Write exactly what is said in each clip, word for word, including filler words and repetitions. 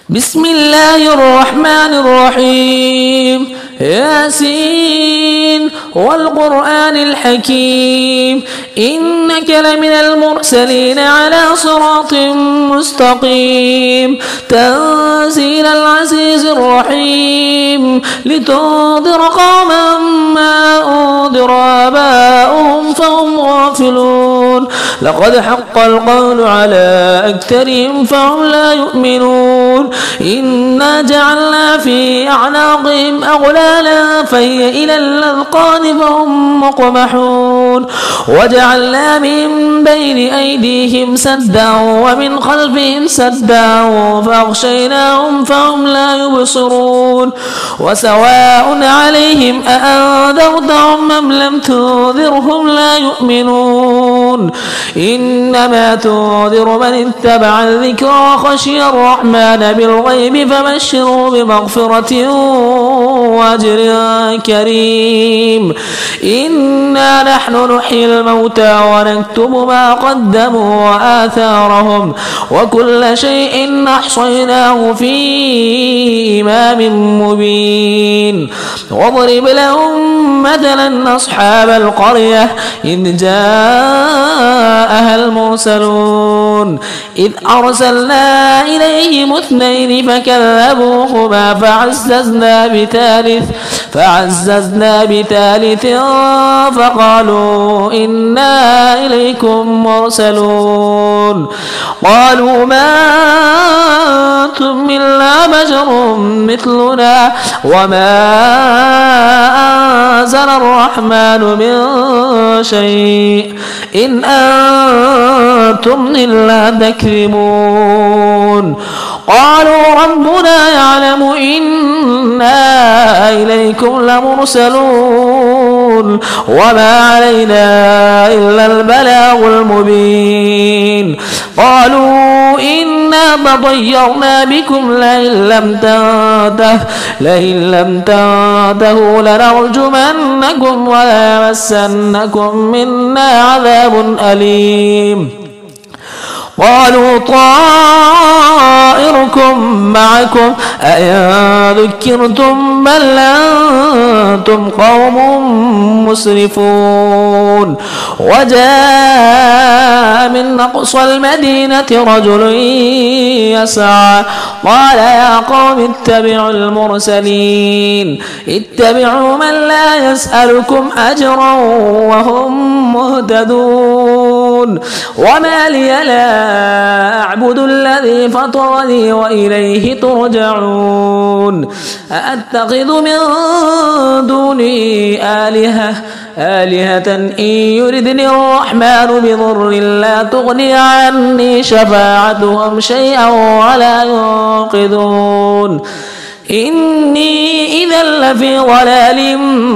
بسم الله الرحمن الرحيم. ياسين والقرآن الحكيم إنك لمن المرسلين على صراط مستقيم تنزيل العزيز الرحيم لتنذر قوما ما أنذر آباؤهم فهم غافلون لقد حق القول على أكثرهم فهم لا يؤمنون إنا جعلنا في أعناقهم أغلالا فهي إلى الأذقان فهم مقمحون وجعلنا من بين أيديهم سدا ومن خلفهم سدا فأغشيناهم فهم لا يبصرون وسواء عليهم أأنذرتهم أم لم تنذرهم لا يؤمنون إنما تنذر من اتبع الذكر وخشي الرحمن بالغيب فبشره بمغفرة وأجر كريم إنا نحن نحيي الموتى ونكتب ما قدموا وآثارهم وكل شيء أحصيناه في إمام مبين واضرب لهم مثلا أصحاب القرية إذ جاءها المرسلون إذ أرسلنا إليهم اثنين فكذبوهما فعززنا بثالث فعززنا بثالث فقالوا إنا إليكم مرسلون قالوا ما أنتم إلا بشر مثلنا وما أنزل الرحمن من شيء إن أنتم إلا تكذبون قالوا ربنا يعلم إنا إليكم لمرسلون وما علينا إلا البلاغ المبين قالوا إنا تطيرنا بكم لئن لم تنته لئن لم تنتهوا لنرجمنكم وليمسنكم منا عذاب أليم قالوا طائركم معكم أئن ذكرتم بل أنتم قوم مسرفون وجاء من أقصى المدينة رجل يسعى قال يا قوم اتبعوا المرسلين اتبعوا من لا يسألكم أجرا وهم مهتدون وما لي لا أعبد الذي فطرني وإليه ترجعون أأتخذ من دوني آلهة آلهة إن يردني الرحمن بضر لا تغني عني شفاعتهم شيئا ولا ينقذون إني إذا لفي ضلال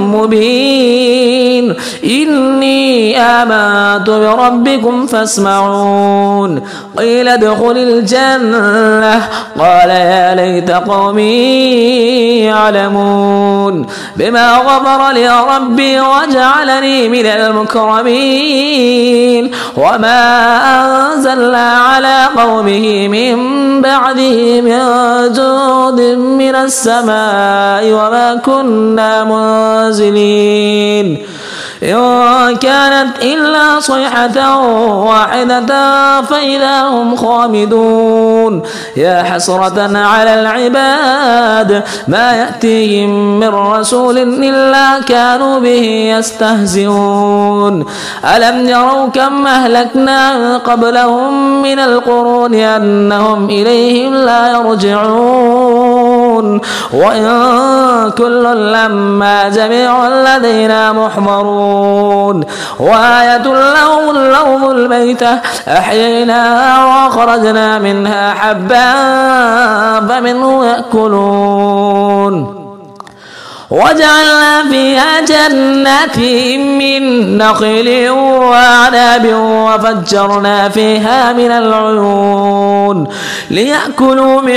مبين إني آمنت بربكم فاسمعون قيل ادخل الجنة قال يا ليت قومي يعلمون بما غفر لي ربي وجعلني من المكرمين وما أنزلنا على قومه من بعده من جود من السماء وما كنا منزلين إن كانت إلا صيحة واحدة فإذا هم خامدون يا حسرة على العباد ما يأتيهم من رسول إلا كانوا به يستهزئون ألم يروا كم أهلكنا قبلهم من القرون أنهم إليهم لا يرجعون وإن كل لما جميع لدينا محضرون وآية لهم الأرض الميتة أحييناها وأخرجنا منها حبا فمنه يأكلون وجعلنا فيها جنات من نخيل وأعناب وفجرنا فيها من العيون ليأكلوا من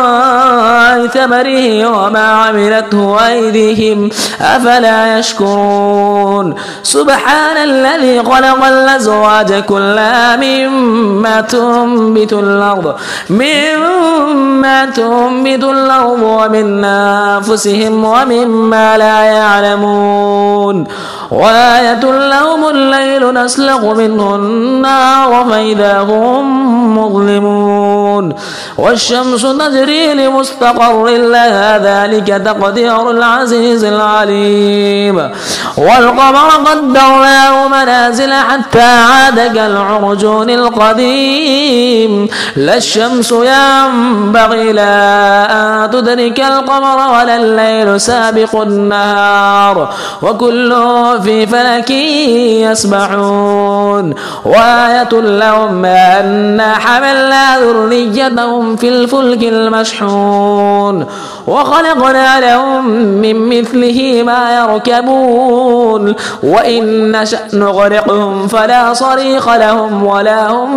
ثمره وما عملته أيديهم أفلا يشكرون سبحان الذي خلق الأزواج كلها مما تنبت الأرض مما تنبت الأرض ومن أنفسهم ومما لا يعلمون وآية لهم الليل نسلخ منه النار فإذا هم مظلمون والشمس تجري لمستقر لها ذلك تقدير العزيز العليم والقمر قدرناه منازل حتى عاد كالعرجون القديم لا الشمس ينبغي لها أن تدرك القمر ولا الليل سابق النهار وكل في فلك يسبحون وآية لهم أنا حملنا ذريتهم في الفلك المشحون وخلقنا لهم من مثله ما يركبون وإن نشأ نغرقهم فلا صريخ لهم ولا هم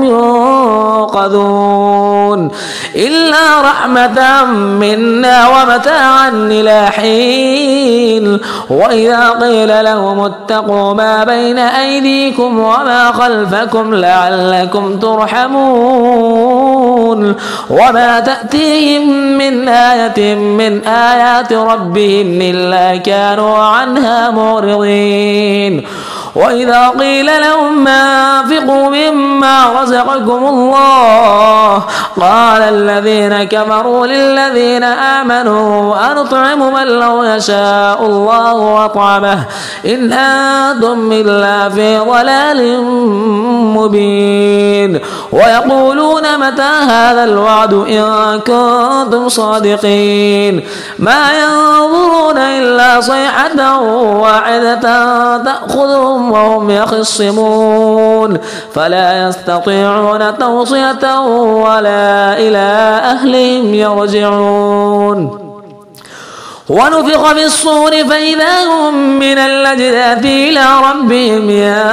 ينقذون إلا رحمة منا ومتاعا إلى حين وإذا قيل لهم اتقوا ما بين أيديكم وما خلفكم لعلكم ترحمون وما تأتيهم من آية من آيات ربهم إلا كانوا عنها معرضين وإذا قيل لهم ما أنفقوا مما رزقكم الله قال الذين كفروا للذين آمنوا أنطعم من لو يشاء الله أطعمه إن أنتم إلا في ضلال مبين ويقولون متى هذا الوعد إن كنتم صادقين ما ينظرون إلا صيحة واحدة تأخذهم وهم يخصمون فلا يستطيعون توصية ولا إلى أهلهم يرجعون ونفخ في الصور فإذا هم من الأجداث إلى ربهم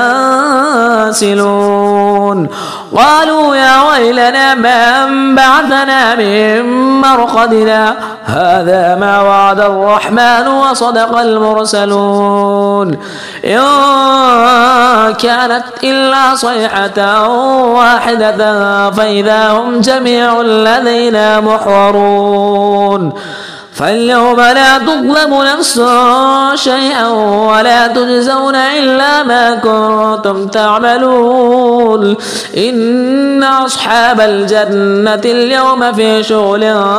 ينسلون قالوا يا ويلنا من بعثنا من مرقدنا هذا ما وعد الرحمن وصدق المرسلون إن كانت إلا صيحة واحدة فإذا هم جميع لدينا محضرون فاليوم لا تظلم نفس شيئا ولا تجزون إلا ما كنتم تعملون إن أصحاب الجنة اليوم في شغل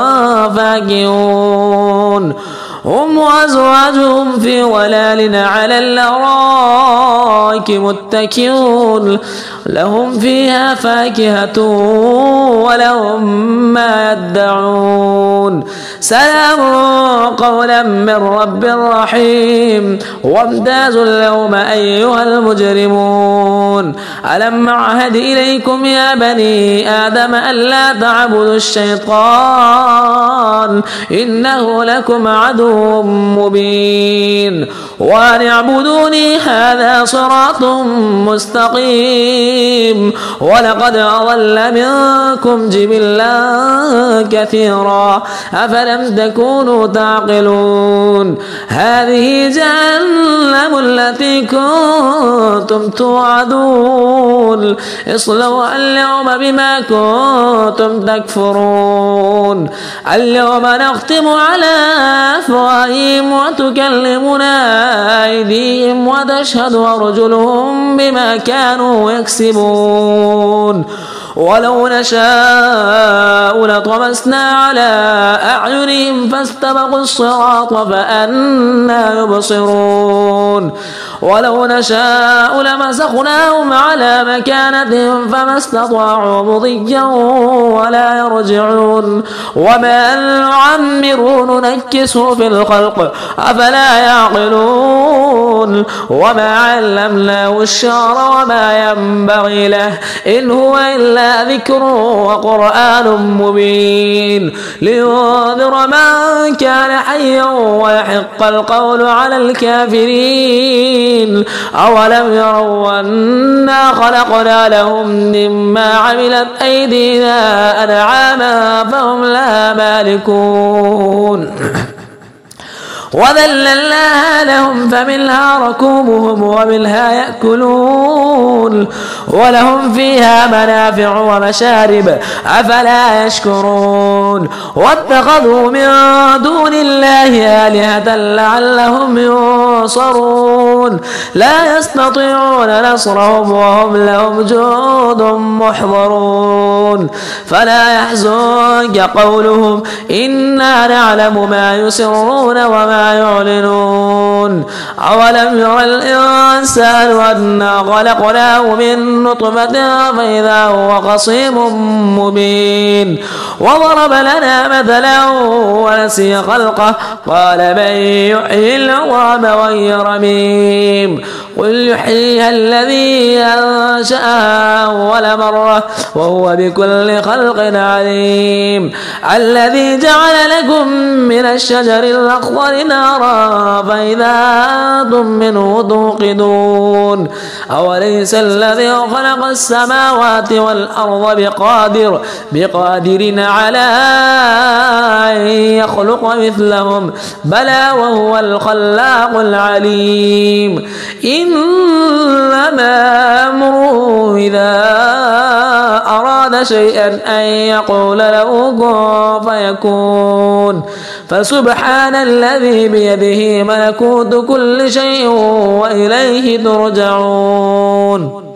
فاكهون هم وأزواجهم في ظلال على الأرائك متكئون لهم فيها فاكهة ولهم ما يدعون سلام قولا من رب رحيم وامتازوا اليوم أيها المجرمون ألم أعهد إليكم يا بني آدم ألا تعبدوا الشيطان إنه لكم عدو مبين وأن اعبدوني هذا صراط مستقيم ولقد أضل منكم جبلا كثيرا أفلم تكونوا تعقلون هذه جهنم التي كنتم توعدون اصلوا اليوم بما كنتم تكفرون اليوم نختم على أفواههم وتكلمنا أيديهم وتشهد أرجلهم بما كانوا يكسبون ولو نشاء لطمسنا على أعينهم فاستبقوا الصراط فأنى يبصرون ولو نشاء لمسخناهم على مكانتهم فما استطاعوا مضيا ولا يرجعون وما نعمره ننكسه في الخلق أفلا يعقلون وما علمناه الشعر وما ينبغي له إن هو إلا ذكر وقرآن مبين لينذر من كان حيا ويحق القول على الكافرين أولم يروا أنا خلقنا لهم مما عملت أيدينا أنعاما فهم لها مالكون وذللناها لهم فمنها ركوبهم ومنها يأكلون ولهم فيها منافع ومشارب أفلا يشكرون واتخذوا من دون الله آلهة لعلهم ينصرون لا يستطيعون نصرهم وهم لهم جند محضرون فلا يحزنك قولهم إنا نعلم ما يسرون وما يعلنون أولم ير الإنسان أنا خلقناه من نطفة فإذا هو خصيم مبين وضرب لنا مثلا ونسي خلقه قال من يحيي العظام وهي رميم قل يحييها الذي أنشأها أول مرة وهو بكل خلق عليم الذي جعل لكم من الشجر الأخضر نارا فإذا أنتم منه توقدون أوليس الذي خلق السماوات والأرض بقادر بقادر على أن يخلق مثلهم بلى وهو الخلاق العليم إنما أمره إذا أراد شيئا أن يقول له كن فيكون فسبحان الذي بيده ملكوت كل شيء وإليه ترجعون.